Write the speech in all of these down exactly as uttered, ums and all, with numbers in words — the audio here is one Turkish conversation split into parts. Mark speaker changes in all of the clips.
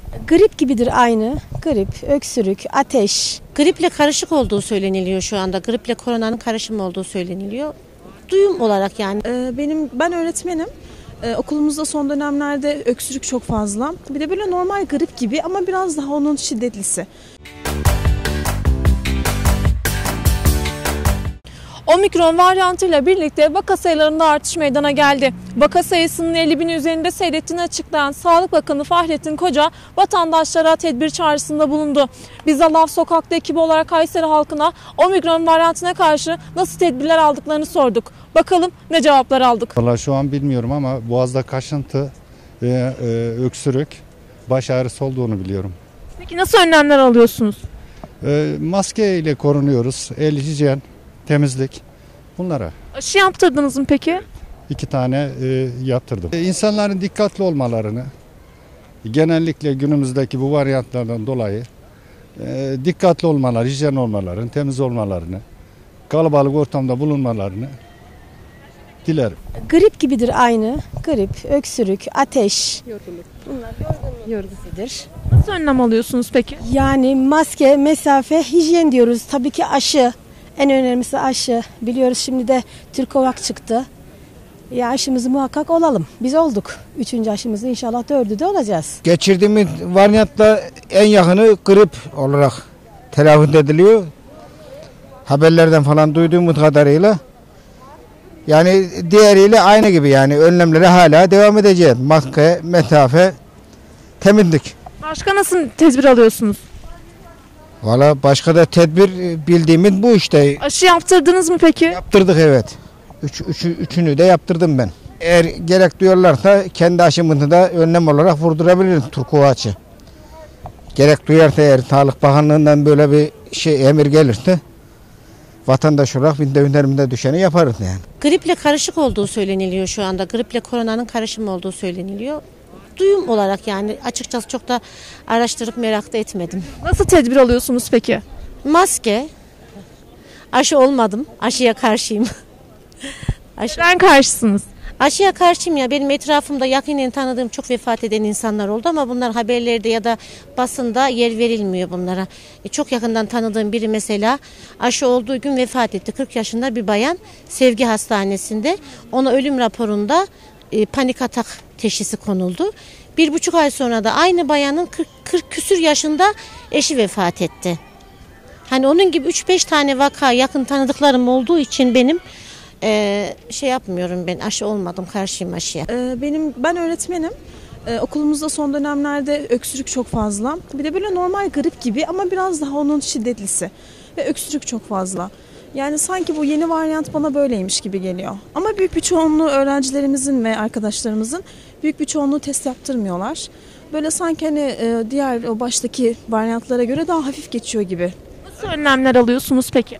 Speaker 1: Grip gibidir aynı. Grip, öksürük, ateş.
Speaker 2: Griple karışık olduğu söyleniliyor şu anda. Griple koronanın karışımı olduğu söyleniliyor. Duyum olarak yani.
Speaker 3: Ee, benim ben öğretmenim. Ee, okulumuzda son dönemlerde öksürük çok fazla. Bir de böyle normal grip gibi ama biraz daha onun şiddetlisi.
Speaker 4: Omikron varyantıyla birlikte vaka sayılarında artış meydana geldi. Vaka sayısının elli bin üzerinde seyrettiğini açıklayan Sağlık Bakanı Fahrettin Koca vatandaşlara tedbir çağrısında bulundu. Biz de Laf Sokak'ta ekibi olarak Kayseri halkına Omikron varyantına karşı nasıl tedbirler aldıklarını sorduk. Bakalım ne cevaplar aldık.
Speaker 5: Vallahi şu an bilmiyorum ama boğazda kaşıntı ve e, öksürük, baş ağrısı olduğunu biliyorum.
Speaker 4: Peki nasıl önlemler alıyorsunuz?
Speaker 5: E, maske ile korunuyoruz. El hijyen, temizlik bunlara.
Speaker 4: Aşı yaptırdınız mı peki?
Speaker 5: İki tane e, yaptırdım. E, insanların dikkatli olmalarını, genellikle günümüzdeki bu varyantlardan dolayı e, dikkatli olmaları, hijyen olmalarını, temiz olmalarını, kalabalık ortamda bulunmalarını dilerim.
Speaker 1: Grip gibidir aynı. Grip, öksürük, ateş. Yorgunluk. Bunlar yorgunluğudur.
Speaker 4: Nasıl önlem alıyorsunuz peki?
Speaker 1: Yani maske, mesafe, hijyen diyoruz. Tabii ki aşı. En önemlisi aşı. Biliyoruz şimdi de Türkovak çıktı. Ya aşımızı muhakkak olalım. Biz olduk. Üçüncü aşımızı inşallah dördü de olacağız.
Speaker 6: Geçirdiğimiz varyantla en yakını grip olarak telaffuz ediliyor. Haberlerden falan duyduğumuz kadarıyla. Yani diğeriyle aynı gibi yani önlemlere hala devam edeceğiz. Maske, mesafe, temizlik.
Speaker 4: Başka nasıl tedbir alıyorsunuz?
Speaker 6: Valla başka da tedbir bildiğimiz bu işte.
Speaker 4: Aşı yaptırdınız mı peki?
Speaker 6: Yaptırdık evet. Üç, üç, üçünü de yaptırdım ben. Eğer gerek duyarlarsa kendi aşımını da önlem olarak vurdurabilirim Turkuvaç'ı. Gerek duyarsa eğer Sağlık Bakanlığı'ndan böyle bir şey emir gelirse vatandaş olarak binlerinde düşeni yaparız yani.
Speaker 2: Griple karışık olduğu söyleniliyor şu anda. Griple koronanın karışımı olduğu söyleniliyor. Duyum olarak yani açıkçası çok da araştırıp merak da etmedim.
Speaker 4: Nasıl tedbir alıyorsunuz peki?
Speaker 2: Maske, aşı olmadım, aşıya karşıyım. Aşı.
Speaker 4: Neden karşısınız?
Speaker 2: Aşıya karşıyım ya, benim etrafımda yakinen tanıdığım çok vefat eden insanlar oldu ama bunlar haberlerde ya da basında yer verilmiyor bunlara. E, çok yakından tanıdığım biri mesela aşı olduğu gün vefat etti. kırk yaşında bir bayan Sevgi Hastanesi'nde, ona ölüm raporunda e, panik atak teşhisi konuldu. Bir buçuk ay sonra da aynı bayanın kırk, kırk küsür yaşında eşi vefat etti. Hani onun gibi üç beş tane vaka yakın tanıdıklarım olduğu için benim Ee, şey yapmıyorum, ben aşı olmadım, karşıyım aşıya.
Speaker 3: Ee, benim ben öğretmenim. Ee, okulumuzda son dönemlerde öksürük çok fazla. Bir de böyle normal grip gibi ama biraz daha onun şiddetlisi. Ve öksürük çok fazla. Yani sanki bu yeni varyant bana böyleymiş gibi geliyor. Ama büyük bir çoğunluğu öğrencilerimizin ve arkadaşlarımızın büyük bir çoğunluğu test yaptırmıyorlar. Böyle sanki hani e, diğer o baştaki varyantlara göre daha hafif geçiyor gibi.
Speaker 4: Nasıl önlemler alıyorsunuz peki?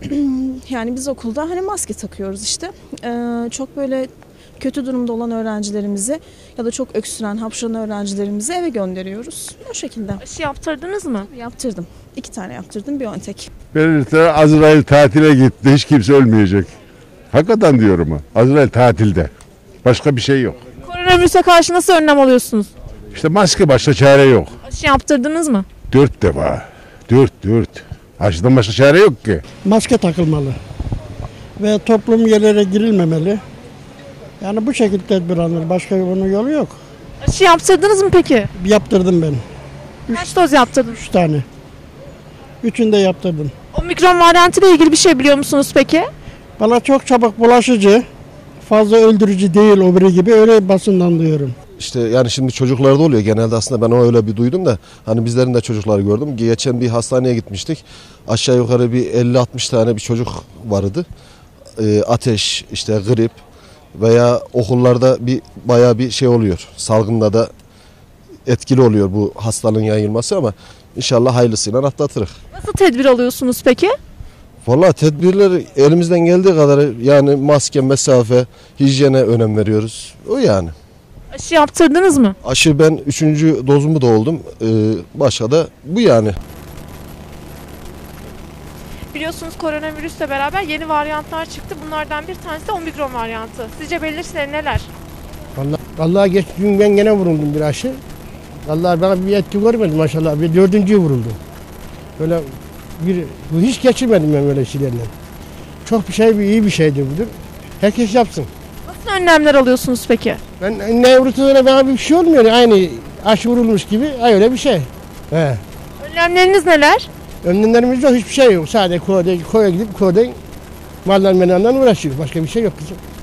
Speaker 3: Yani biz okulda hani maske takıyoruz işte. Ee, çok böyle kötü durumda olan öğrencilerimizi ya da çok öksüren, hapşıran öğrencilerimizi eve gönderiyoruz. O şekilde.
Speaker 4: Aşı yaptırdınız mı?
Speaker 3: Yaptırdım. İki tane yaptırdım, BioNTech.
Speaker 7: Verirse Azrail tatile gitti, hiç kimse ölmeyecek. Hakikaten diyorum ha. Azrail tatilde. Başka bir şey yok.
Speaker 4: Koronavirüse karşı nasıl önlem alıyorsunuz?
Speaker 7: İşte maske, başka çare yok.
Speaker 4: Aşı yaptırdınız mı?
Speaker 7: Dört defa. Dört, dört. Aşıdan başka çare yok ki.
Speaker 8: Maske takılmalı ve toplum yerlere girilmemeli. Yani bu şekilde tedbir alınır. Başka bunun yolu yok.
Speaker 4: Aşı yaptırdınız mı peki?
Speaker 8: Yaptırdım ben.
Speaker 4: Kaç doz yaptırdın?
Speaker 8: Üç tane. Üçünü de yaptırdım.
Speaker 4: Omikron varyantı ile ilgili bir şey biliyor musunuz peki?
Speaker 8: Valla çok çabuk bulaşıcı, fazla öldürücü değil o biri gibi, öyle basından duyuyorum.
Speaker 9: İşte yani şimdi çocuklarda oluyor genelde, aslında ben o öyle bir duydum da hani bizlerin de çocukları gördüm. Geçen bir hastaneye gitmiştik. Aşağı yukarı bir elli altmış tane bir çocuk vardı. E, ateş, işte grip veya okullarda bir bayağı bir şey oluyor. Salgında da etkili oluyor bu hastalığın yayılması ama inşallah hayırlısıyla atlatırız.
Speaker 4: Nasıl tedbir alıyorsunuz peki?
Speaker 9: Vallahi tedbirler elimizden geldiği kadar, yani maske, mesafe, hijyene önem veriyoruz. O yani.
Speaker 4: Aşı yaptırdınız mı?
Speaker 9: Aşı ben üçüncü dozumu da oldum. Ee, başka da bu yani.
Speaker 4: Biliyorsunuz koronavirüsle beraber yeni varyantlar çıktı. Bunlardan bir tanesi de Omikron varyantı. Sizce belirtileri neler?
Speaker 8: Vallahi, vallahi geç gün ben gene vuruldum bir aşı. Vallahi ben bir etki görmedim maşallah. Bir dördüncü vuruldu. Böyle bir hiç geçirmedim ben böyle şeylerle. Çok bir şey, bir iyi bir şeydir budur. Herkes yapsın.
Speaker 4: Nasıl önlemler alıyorsunuz peki?
Speaker 8: Ben ne vurulduğuna bana bir şey olmuyor. Aynı aşı vurulmuş gibi öyle bir şey. He.
Speaker 4: Önlemleriniz neler?
Speaker 8: Önlemlerimiz yok, hiçbir şey yok. Sadece koya, koya gidip koyda mallar menandan uğraşıyoruz. Başka bir şey yok kızım.